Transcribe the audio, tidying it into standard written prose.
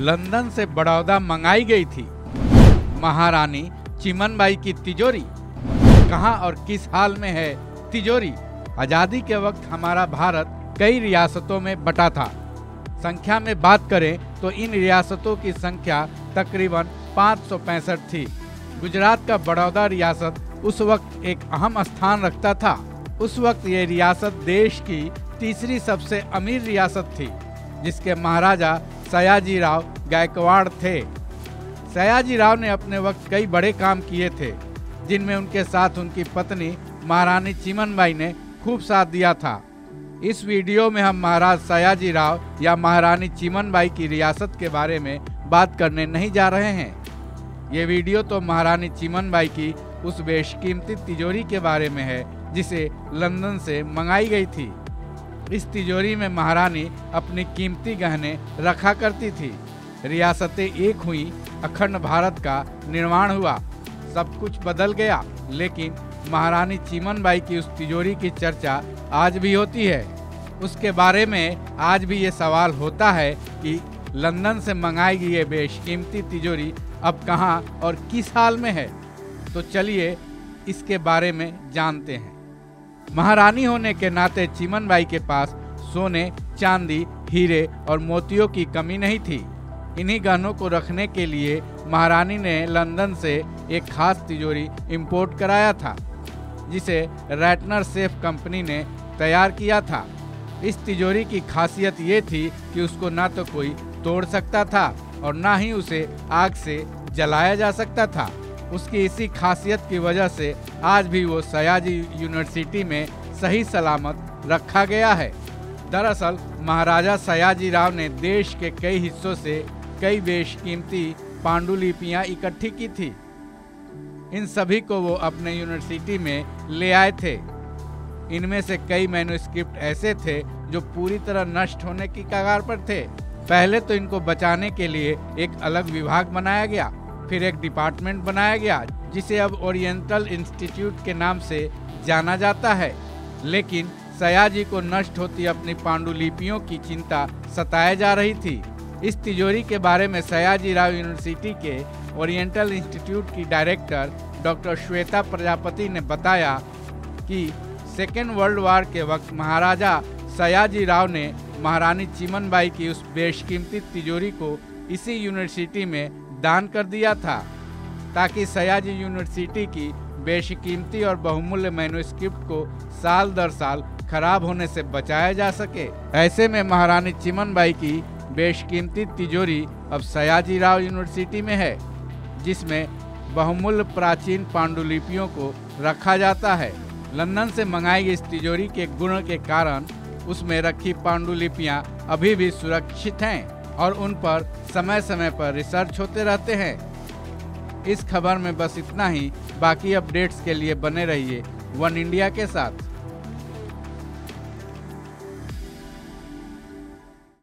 London से बड़ौदा मंगाई गई थी। महारानी चिमनबाई की तिजोरी कहाँ और किस हाल में है तिजोरी? आज़ादी के वक्त हमारा भारत कई रियासतों में बटा था। संख्या में बात करें तो इन रियासतों की संख्या तकरीबन 565 थी। गुजरात का बड़ौदा रियासत उस वक्त एक अहम स्थान रखता था। उस वक्त ये रियासत देश की तीसरी सबसे अमीर रियासत थी, जिसके महाराजा सयाजीराव गायकवाड़ थे। सयाजीराव ने अपने वक्त कई बड़े काम किए थे, जिनमें उनके साथ उनकी पत्नी महारानी चिमनबाई ने खूब साथ दिया था। इस वीडियो में हम महाराज सयाजीराव या महारानी चिमनबाई की रियासत के बारे में बात करने नहीं जा रहे हैं। ये वीडियो तो महारानी चिमनबाई की उस बेशकीमती तिजोरी के बारे में है, जिसे लंदन से मंगाई गई थी। इस तिजोरी में महारानी अपनी कीमती गहने रखा करती थी। रियासतें एक हुई, अखंड भारत का निर्माण हुआ, सब कुछ बदल गया, लेकिन महारानी चिमनबाई की उस तिजोरी की चर्चा आज भी होती है। उसके बारे में आज भी ये सवाल होता है कि लंदन से मंगाई गई ये बेशकीमती तिजोरी अब कहाँ और किस हाल में है। तो चलिए इसके बारे में जानते हैं। महारानी होने के नाते चिमनबाई के पास सोने, चांदी, हीरे और मोतियों की कमी नहीं थी। इन्हीं गहनों को रखने के लिए महारानी ने लंदन से एक खास तिजोरी इंपोर्ट कराया था, जिसे रैटनर सेफ कंपनी ने तैयार किया था। इस तिजोरी की खासियत ये थी कि उसको ना तो कोई तोड़ सकता था और ना ही उसे आग से जलाया जा सकता था। उसकी इसी खासियत की वजह से आज भी वो सयाजी यूनिवर्सिटी में सही सलामत रखा गया है। दरअसल महाराजा सयाजीराव ने देश के कई हिस्सों से कई बेशकीमती पांडुलिपियां इकट्ठी की थी। इन सभी को वो अपने यूनिवर्सिटी में ले आए थे। इनमें से कई मैन्युस्क्रिप्ट ऐसे थे जो पूरी तरह नष्ट होने की कगार पर थे। पहले तो इनको बचाने के लिए एक अलग विभाग बनाया गया, फिर एक डिपार्टमेंट बनाया गया, जिसे अब ओरिएंटल इंस्टीट्यूट के नाम से जाना जाता है। लेकिन सयाजी को नष्ट होती अपनी पांडुलिपियों की चिंता सताए जा रही थी। इस तिजोरी के बारे में सयाजीराव यूनिवर्सिटी के ओरिएंटल इंस्टीट्यूट की डायरेक्टर डॉक्टर श्वेता प्रजापति ने बताया कि सेकेंड वर्ल्ड वॉर के वक्त महाराजा सयाजीराव ने महारानी चिमनबाई की उस बेशकीमती तिजोरी को इसी यूनिवर्सिटी में दान कर दिया था, ताकि सयाजी यूनिवर्सिटी की बेशकीमती और बहुमूल्य मैन्युस्क्रिप्ट को साल दर साल खराब होने से बचाया जा सके। ऐसे में महारानी चिमनबाई की बेशकीमती तिजोरी अब सयाजीराव यूनिवर्सिटी में है, जिसमें बहुमूल्य प्राचीन पांडुलिपियों को रखा जाता है। लंदन से मंगाई गई इस तिजोरी के गुण के कारण उसमें रखी पांडुलिपियां अभी भी सुरक्षित हैं और उन पर समय समय पर रिसर्च होते रहते हैं। इस खबर में बस इतना ही। बाकी अपडेट्स के लिए बने रहिए वन इंडिया के साथ।